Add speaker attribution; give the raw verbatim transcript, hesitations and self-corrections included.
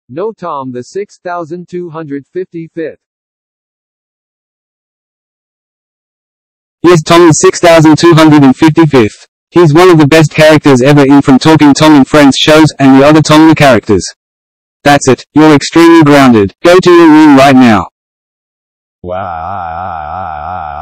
Speaker 1: No Tom the six thousand two hundred fifty-fifth.
Speaker 2: Yes, Tom the six thousand two hundred fifty-fifth. He's one of the best characters ever in From Talking Tom and Friends shows, and the other Tom the characters. That's it, you're extremely grounded. Go to your room right now.
Speaker 3: Wow.